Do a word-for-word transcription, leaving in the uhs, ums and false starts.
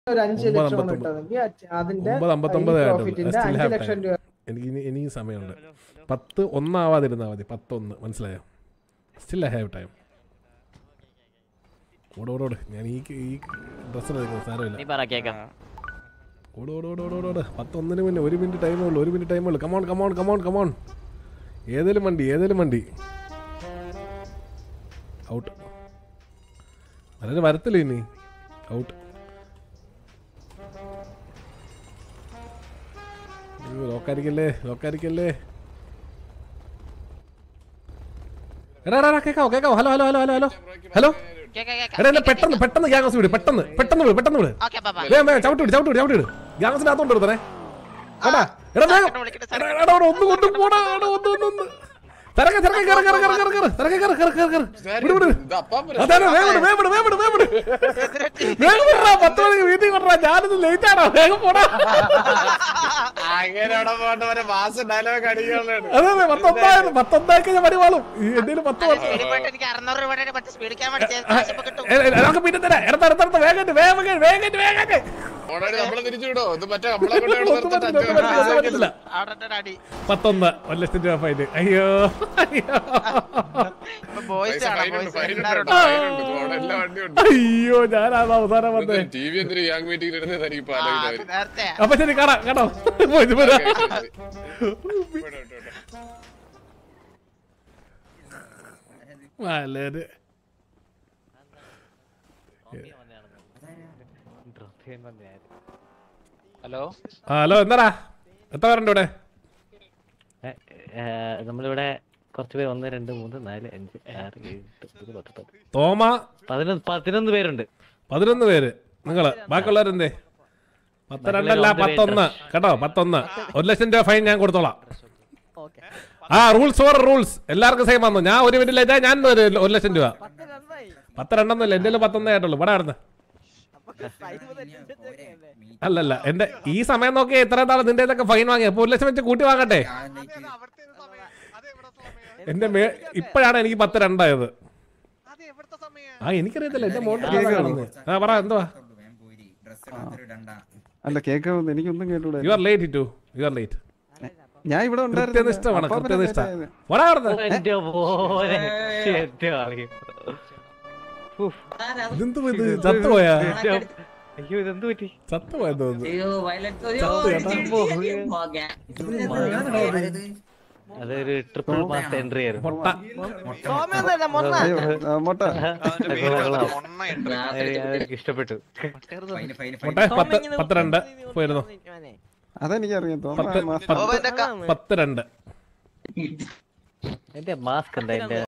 ഒരു അഞ്ച് ലക്ഷം കിട്ടുമെങ്കിൽ അതിന്റെ പ്രോഫിറ്റിന്റെ അഞ്ച് ലക്ഷം രൂപ. എനിക്ക് ഇനി ഇനിയും സമയമുണ്ട്. പത്ത് ഒന്നാവാതിരുന്നാൽ മതി. പത്തൊന്ന് മനസ്സിലായോ? Still I have time. ഓടോടോട് ഞാൻ ഈ ഈ ഡ്രസ്സ് സാരമില്ല. ഓടോടോടോടോട് പത്തൊന്നിന് മുന്നേ ഒരു മിനിറ്റ് ടൈമേ ഉള്ളൂ. ഒരു മിനിറ്റ് ടൈമേ ഉള്ളൂ. Come on come on come on come on. ഏതേലും വണ്ടി ഏതേലും വണ്ടി ഔട്ട്. വളരെ വരത്തില്ല ഇനി. ഔട്ട്. ലോക്കാരിക്കല്ലേ ലോക്കാരിക്കല്ലേ. എടാ എടാ കേക്കാവോ കേക്കാവോ? Hello hello hello hello hello hello. എടാ പെട്ടെന്ന് പെട്ടെന്ന് ഗ്യാങ്സ് വിട്. പെട്ടെന്ന് പെട്ടെന്ന് വിട് പെട്ടെന്ന് വിട്. ചവിട്ടി വിട് ചവിട്ടി വിട് ചവിട്ടി വിട്. ഗ്യാങ്സിന്റെ അകത്തോണ്ട് എടുത്തേ. എടാ എടാ എടാ ഒന്ന് കൊണ്ട് പോടാ. ഒന്ന് ഒന്ന് ഒന്ന് തിരക്ക് തിരക്ക് കയറി കയറി കയറി കയറി കയറി തിരക്ക് കയറി കയറി കയറി കയറി വിട് വിട്. അതെ വേഗം വേഗം വേഗം വേഗം വേഗം വിടാ. പത്ത് മണിക്ക് വീട്ടിൽ കൊണ്ടാ. ഞാനിത് ലേറ്റ് ആണോ? വേഗം പോടാ. അതെ അതെ പത്തൊന്നായിരം പത്തൊന്നായിരം ഞാൻ പരിപാടും. എന്തെങ്കിലും പത്ത് നമുക്ക് പിന്നെ തരാം. എടുത്ത എടുത്തെടുത്ത വേഗം വേഗം വേഗം വേഗം. പത്തൊന്ന് ഒരു ലക്ഷം രൂപ ഫൈൻ. അയ്യോ അയ്യോ ഞാനാണ് അവസാനം വന്നേ. അപ്പൊ ശരി കാണാം കേട്ടോ. വളരെ ഹലോ ഹലോ എന്താടാ എത്ര പേരുണ്ട് ഇവിടെ? നമ്മളിവിടെ കുറച്ച് പേര്. ഒന്ന് രണ്ട് മൂന്ന് നാല് അഞ്ച് ആറ് ഏഴ് എട്ട് പത്ത് തോമ പതിനൊന്ന് പതിനൊന്ന് പേരുണ്ട്. പതിനൊന്ന് പേര് നിങ്ങള്. ബാക്കിയുള്ളവരെന്തേ? പത്ത് രണ്ടല്ല പത്തൊന്ന് കേട്ടോ. പത്തൊന്ന് ഒരു ലക്ഷം രൂപ ഫൈൻ ഞാൻ കൊടുത്തോളാം. ആ റൂൾസ് ഓർ റൂൾസ് എല്ലാവർക്കും സെയിം വന്നു. ഞാൻ ഒരു മിനിറ്റില്ല ഞാൻ ഒരു ലക്ഷം രൂപ. പത്ത് രണ്ടൊന്നുമില്ല എന്റെ പത്തൊന്നേ ആയിട്ടുള്ളൂ. ഇവിടെ ആയിരുന്നു. അല്ലല്ല എന്റെ ഈ സമയം നോക്കി എത്ര നാളെ നിന്റെ ഇതൊക്കെ ഫൈൻ വാങ്ങി. അപ്പൊ ഒരു ലക്ഷം വെച്ച് കൂട്ടി വാങ്ങട്ടെ. എന്റെ മേ ഇപ്പോഴാണ് എനിക്ക് പത്ത് രണ്ടായത്. ആ എനിക്കറിയത്തില്ല എന്റെ മോട്ടർ. ആ പറ എന്തുവാ? അല്ല കേൾക്കാവുന്ന എനിക്കൊന്നും കേട്ടൂടാ. You are late too you are late. ഞാൻ ഇവിടെ കൃത്യനിഷ്ഠമാണ് കൃത്യനിഷ്ഠ. ഇതെന്തു ഇത് ചത്തുപോയാ? അയ്യോ ഇതെന്ത് പറ്റി? ചത്തുപോയെന്ന് തോന്നുന്നു. അതൊരു ട്രിപ്പിൾ മാസ് എൻട്രി ആയിരുന്നു. ഇഷ്ടപ്പെട്ടു. പത്ത് രണ്ട് പോയിരുന്നു. അതെനിക്കറിയാം. പത്ത് രണ്ട് എന്റെ മാസ്ക് എന്താ?